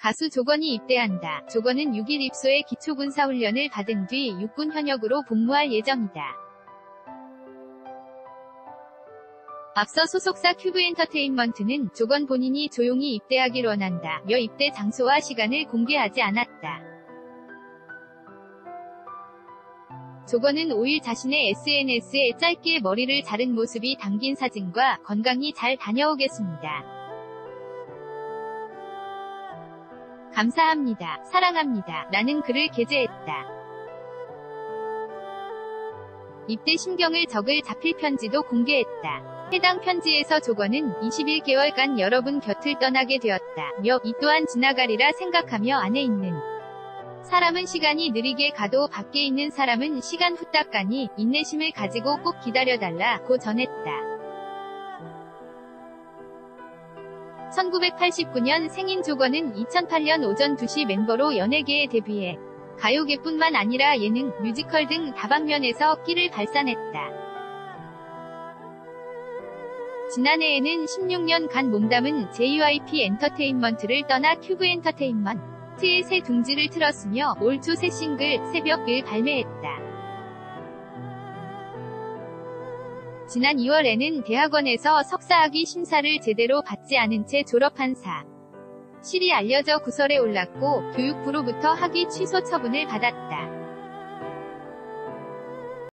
가수 조건이 입대한다. 조건은 6일 입소해 기초군사훈련을 받은 뒤 육군 현역으로 복무할 예정이다. 앞서 소속사 큐브엔터테인먼트는 조건 본인이 조용히 입대하길 원한다며 입대 장소와 시간을 공개하지 않았다. 조건은 5일 자신의 SNS에 짧게 머리를 자른 모습이 담긴 사진과 건강히 잘 다녀오겠습니다. 감사합니다. 사랑합니다. 라는 글을 게재했다. 입대 심경을 적을 자필 편지도 공개했다. 해당 편지에서 조건은 21개월간 여러분 곁을 떠나게 되었다며 이 또한 지나가리라 생각하며 안에 있는 사람은 시간이 느리게 가도 밖에 있는 사람은 시간 후딱 가니 인내심을 가지고 꼭 기다려달라고 전했다. 1989년 생인 조건은 2008년 오전 2시 멤버로 연예계에 데뷔해 가요계뿐만 아니라 예능, 뮤지컬 등 다방면에서 끼를 발산했다. 지난해에는 16년간 몸담은 JYP 엔터테인먼트를 떠나 큐브 엔터테인먼트의 새 둥지를 틀었으며 올 초 새 싱글 새벽을 발매했다. 지난 2월에는 대학원에서 석사학위 심사를 제대로 받지 않은 채 졸업한 사실이 알려져 구설에 올랐고 교육부로부터 학위 취소 처분을 받았다.